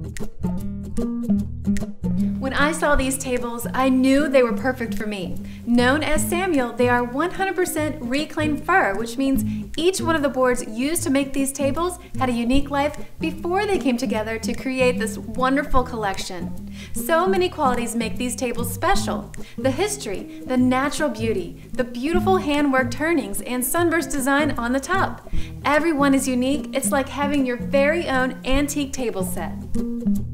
When I saw these tables, I knew they were perfect for me. Known as samuelle, they are 100% reclaimed fur, which means each one of the boards used to make these tables had a unique life before they came together to create this wonderful collection. So many qualities make these tables special. The history, the natural beauty, the beautiful handwork turnings, and sunburst design on the top. Every one is unique. It's like having your very own antique table set.